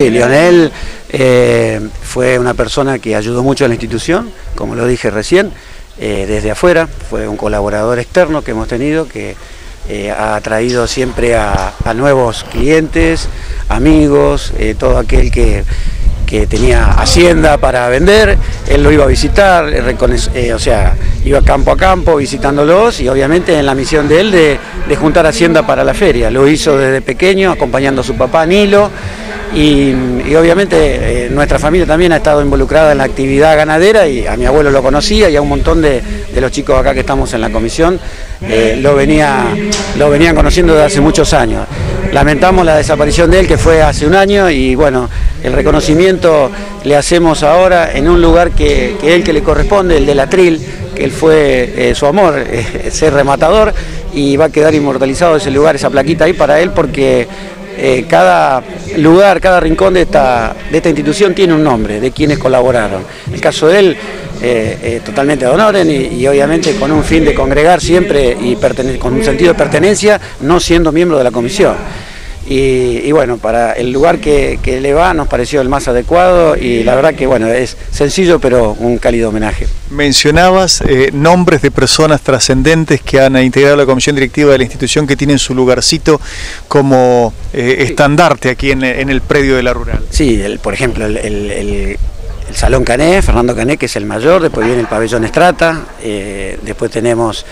Sí, Lionel fue una persona que ayudó mucho a la institución, como lo dije recién, desde afuera, fue un colaborador externo que hemos tenido, que ha traído siempre a nuevos clientes, amigos, todo aquel que tenía hacienda para vender, él lo iba a visitar, o sea, iba campo a campo visitándolos y obviamente en la misión de él de juntar hacienda para la feria. Lo hizo desde pequeño acompañando a su papá Nilo y obviamente nuestra familia también ha estado involucrada en la actividad ganadera y a mi abuelo lo conocía y a un montón de los chicos acá que estamos en la comisión lo venían conociendo desde hace muchos años. Lamentamos la desaparición de él, que fue hace un año, y bueno, el reconocimiento le hacemos ahora en un lugar que él que le corresponde, el del Atril, que él fue su amor, ser rematador, y va a quedar inmortalizado ese lugar, esa plaquita ahí para él, porque cada lugar, cada rincón de esta institución tiene un nombre, de quienes colaboraron. El caso de él, totalmente de honor y obviamente con un fin de congregar siempre y con un sentido de pertenencia, no siendo miembro de la comisión. Y bueno, para el lugar que le va nos pareció el más adecuado y la verdad que bueno, es sencillo pero un cálido homenaje. Mencionabas nombres de personas trascendentes que han integrado la comisión directiva de la institución, que tienen su lugarcito como estandarte aquí en el predio de la Rural. Sí, por ejemplo, el Salón Cané, Fernando Cané, que es el mayor, después viene el Pabellón Estrata, después tenemos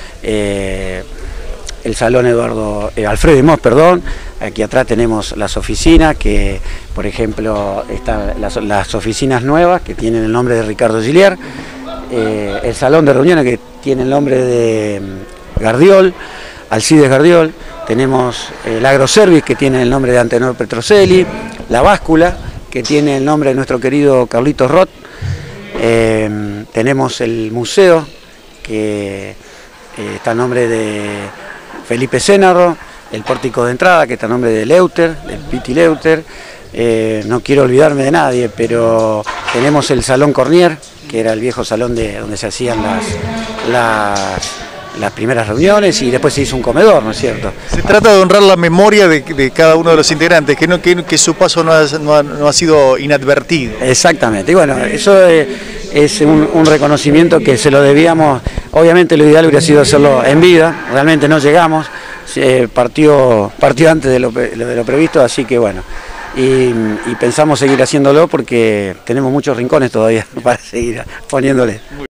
el Salón Alfredo y Moss, perdón. Aquí atrás tenemos las oficinas, que por ejemplo están las oficinas nuevas que tienen el nombre de Ricardo Giliar, el Salón de Reuniones que tiene el nombre de Gardiol, Alcides Gardiol, tenemos el Agroservice que tiene el nombre de Antenor Petrocelli, la Báscula que tiene el nombre de nuestro querido Carlitos Roth, tenemos el museo que está a nombre de Felipe Cénarro, el pórtico de entrada que está a nombre de Leuter, del Piti Leuter, no quiero olvidarme de nadie, pero tenemos el Salón Cornier, que era el viejo salón donde se hacían las primeras reuniones y después se hizo un comedor, ¿no es cierto? Se trata de honrar la memoria de cada uno de los integrantes, que su paso no ha sido inadvertido. Exactamente, y bueno, eso es un reconocimiento que se lo debíamos. Obviamente lo ideal hubiera sido hacerlo en vida, realmente no llegamos, partió antes de lo previsto, así que bueno, y pensamos seguir haciéndolo porque tenemos muchos rincones todavía para seguir poniéndole.